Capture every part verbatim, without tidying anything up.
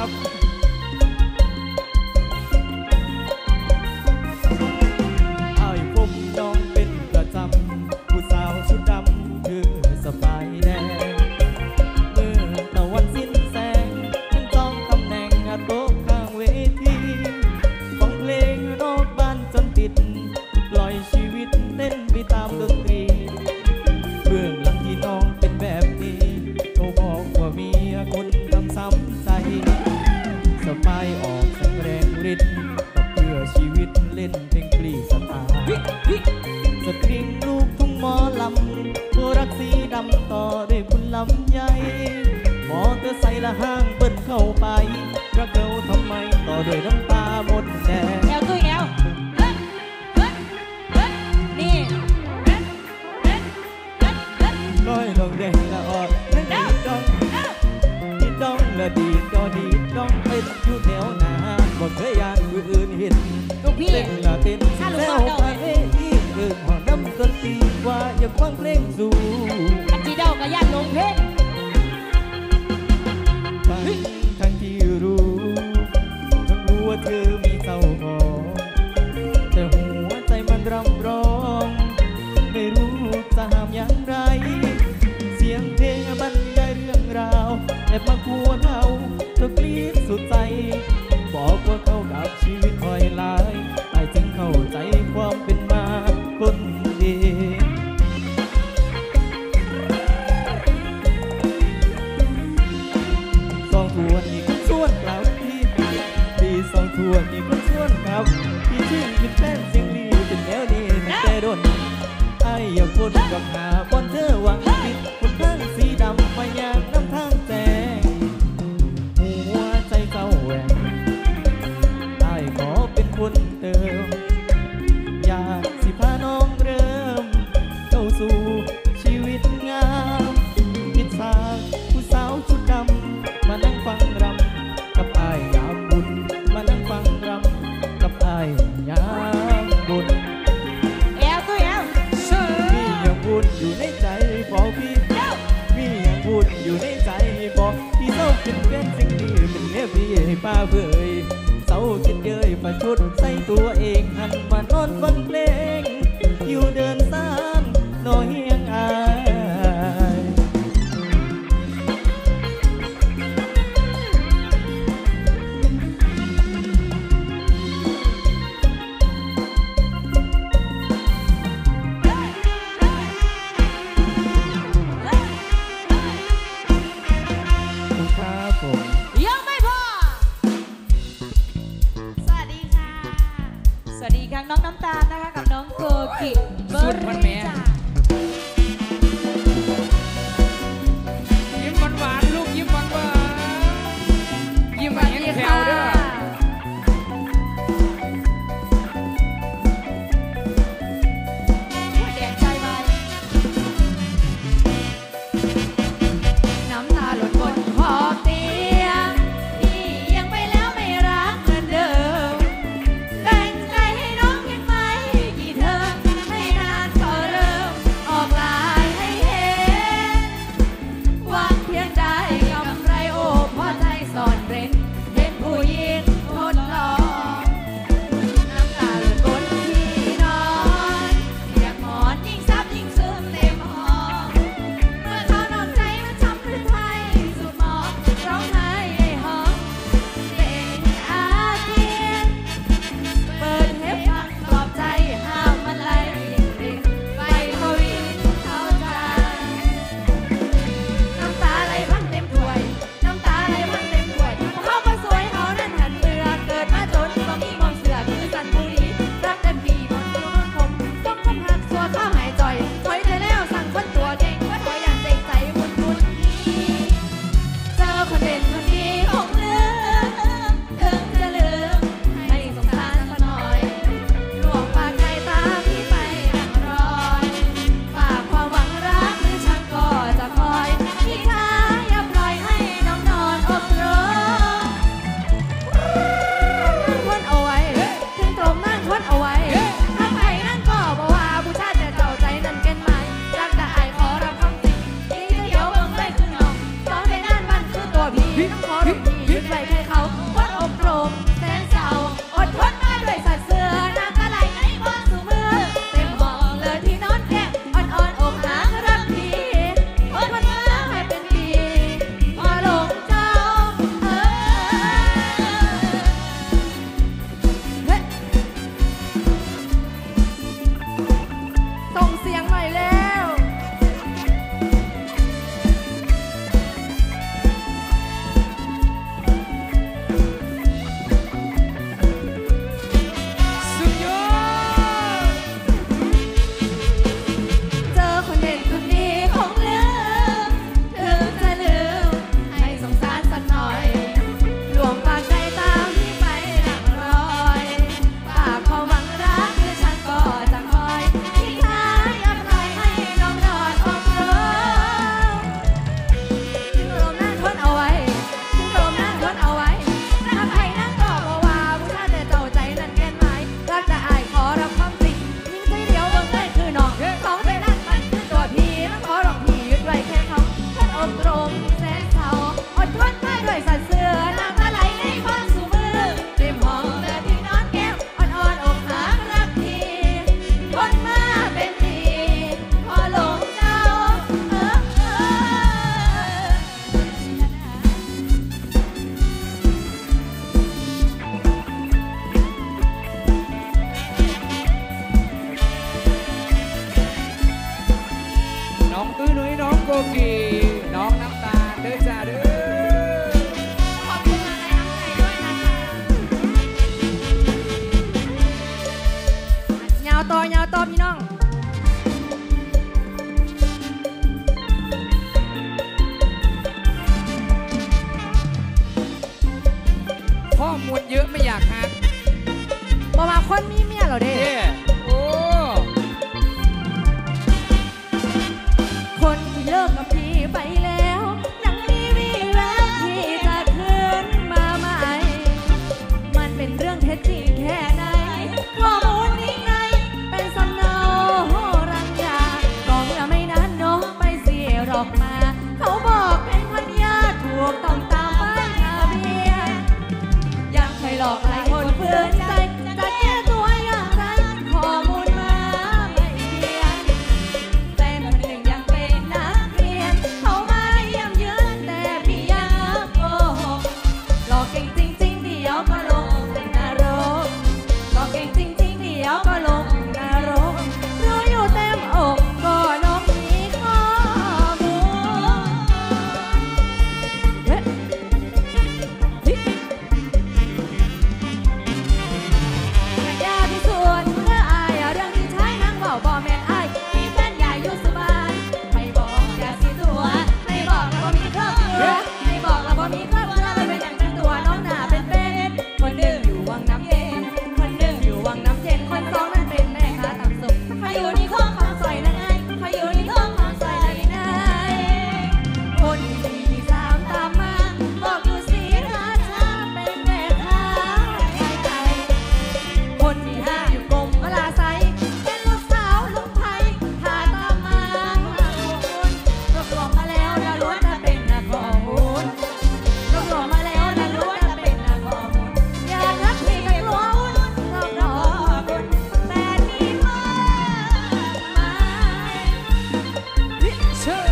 ครับไอ้ผมน้องเป็นประจำผู้สาวชุดดำคือสบายแดงเมื่อตะวันสิ้นแสงฉันจองตำแหน่งโต๊ะข้างเวทีฟังเพลงนอกบ้านจนติดปล่อยชีวิตเต้นไปตามดนตรีเบื้องหลังที่น้องเป็นแบบนี้เขาบอกว่ามีคนทำซ้ำใจสบายออกแสงแรงฤทธิ์เพื่อชีวิตเล่นเพลงกลีสตาร์สตริงลูกทุ่งหมอลำผู้รักสีดำต่อด้วยคุณลำใหญ่มอเตอร์ไซค์ละห้างเบิ้ลเข้าไปรักเขาทำไมต่อด้วยน้ำตาหมดแดงแอลตุ้ยแอลนี่น้อยลงแดงละออดนั่งดีดองดีดองละดีก็ดีดองเป็นอยู่แถวหน้าบ่เคยอยากผู้อื่นเห็นเต้นละเต้นแซวไปที่เกิดหอน้ำต้นตีว่าอยากฟังเพลงสู่อันจีเดาก็ยากลงเพลงทั้งที่รู้ทั้งรู้ว่าเธอมีเศร้าหมองแต่หัวใจมันรำร้องไม่รู้จะห้ามอย่างไรเสียงเพลงบรรยายเรื่องราวแอบมาควรเอาเธอกรีดสุดใจบอกว่าเข้ากับชีวิตคอยลายไอ้จึงเข้าใจความเป็นมาคนดีสองทวนอีกคนส่วนกล่าวที่ดีสองทวนอีกคนส่วนกล่าวที่ชื่นเป็นแฟนเสียงลีเป็นแนวนี้ตั้งแต่โดนไอ้อยากคนกับหาบอนเธอหวังผิดคนทั้งสีดำมาอย่างน้ำทางแจงหัวใจเศร้าแหวงไอ้ขอเป็นคนเติมอยากสิพาน้องเริ่มเข้าสู่ชีวิตงามคิดสร้างผู้สาวชุดดำมานั่งฟังรำกับไอ้ยามบุญมานั่งฟังรำกับไอ้ยามบุญแอลตุ้ยแอลมีอย่างบุญอยู่ในใจบอกพี่มีอย่างบุญอยู่ในใจบอกพี่เศร้าเป็นแฟนสิ่งนี้เป็นเนื้อพี่ให้ป้าเผยเศร้าคิดเย้ยประชดใส่ตัวเองหันมานอนฟังเพลงอยู่เดินสานน้อยยังอายยังไม่พอสวัสดีค่ะสวัสดีค่ะน้องน้ำตาลนะคะกับน้องโกกิเบอร์รี่จ้ายิ้มหวานๆลูกยิ้มหวานๆยิ้มแบบแถวเด้อแดงใจไปน้ำตาหล่นบนขอบเตียงที่ยังไปแล้วไม่รักเหมือนเดิมแบ่งใจให้น้องยังไหมกี่เทอมไม่นานก็เริ่มมูลเยอะไม่อยากหักบอกว่าคนมีเมียเหรอเด้เด้โอ้คนที่เลิกกับพี่ไปแล้วยังมีวี่แววที่จะคืนมาใหม่ มันเป็นเรื่องเท็จจริงแค่ไหนข้อมูลนี้ไงเป็นสำเนารังยากองละไม่นานน้องไปเสียหรอกมา เขาบอกเป็นพันยาถูกต้องตามป้ายทะเบียนยังเคยหลอกหลายคนเพื่อนใจจะแก้ตัวอย่างไรข้อมูลมาไม่เพียงแฟนคนหนึ่งยังเป็นนักเรียนเขามาเยี่ยมเยือนแต่พี่ยังโกหกหลอกเก่งจริงๆเดี๋ยวก็ลงนรกหลอกเก่งจริงๆเดี๋ยวก็ลงนรกรู้อยู่เต็มอกก็นกมีข้อมูลเฮ้ยเฮ้ย อยากพิสูจน์เมื่ออายเรื่องที่ใช้นางบอกบ่แม่นอายมีแฟนใหญ่อยู่สบายไม่บอกอย่าสิตัวไม่บอกแล้วบ่มีครอบครัวไม่บอกแล้วบ่มีครอบครัวแล้วเป็นอย่างจังตัวน้องหน้าเป็นเป็นคนหนึ่งอยู่วังน้ำเย็นคนหนึ่งอยู่วังน้ำเย็นคนสองนั้นเป็นแม่ค้าตำสุกเขาอยู่นี่คงคำซอยนั่นไงเขาอยู่นี่คงคำซอยนั่นไงคนที่สี่ที่สามตามมาบอกอยู่ศรีราชาเป็นแม่ค้าขายไก่ คนที่ห้าอยู่กรมพลาไซเป็นลูกสาวลุงไพพาตามมาหาคุณรวบรวมมาแล้วและล้วนจะเป็นข้อมูลรวบรวมมาแล้วและล้วนจะเป็นข้อมูลอย่าทักพี่กับกลัววุ่นรอบรอบคุณแต่มีมากมายเชิญ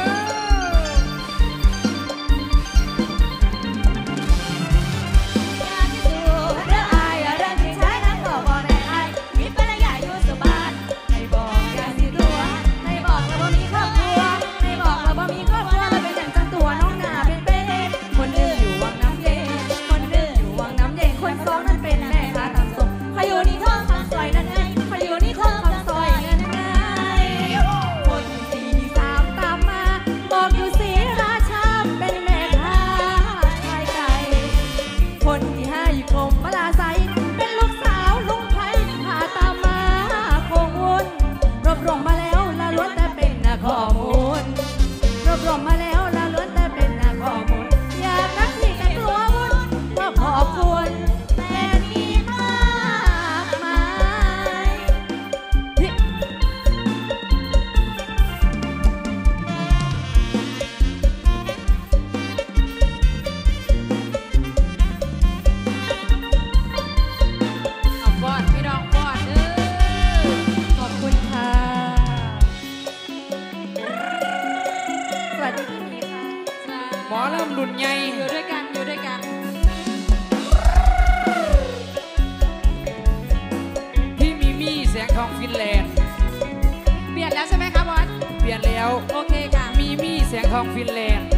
อยากพิสูจน์เรื่องอายเรื่องที่ใช้นั้นบอกบ่แม่นอายมีภรรยาอยู่สบายไม่บอกอย่าสิตัวไม่บอกแล้วบ่มีครอบครัวไม่บอกแล้วบ่มีครอบครัวแล้วเป็นอย่างจังตัวน้องหน้าเป็นเป็นคนหนึ่งอยู่วังน้ำเย็นคนหนึ่งอยู่วังน้ำเย็นคนสองนั้นเป็นแม่ค้าตำส่งเขาอยู่นี่ท้องคำซอยนั่นไงเขาอยู่นี่ท้องคำซอยนั่นไงคนที่สี่ที่สามตามมาบอกอยู่ศรีราชาเป็นแม่ค้าขายไก่ คนที่ห้าอยู่กรมพลาไซเป็นลูกสาวลุงไพพาตามมาคงวุ่นรวบรวมมาแล้วและล้วนแต่เป็นข้อมูลรวบรวมมาแล้วและล้วนแต่เป็นข้อมูลอยากรักพี่แต่กลัววุ่นก็ขอบคุณแต่มีมากมายเฮ้ยเอาป้อนพี่น้องป้อนเด้อขอบคุณค่ะ สวัสดีพี่หมีค่ะหมอลำรุ่นใหญ่อยู่ด้วยกันอยู่ด้วยกันพี่มีมี่แสงทองฟินแลนด์เปลี่ยนแล้วใช่ไหมคะบอสเปลี่ยนแล้วโอเคค่ะมีมี่แสงทองฟินแลนด์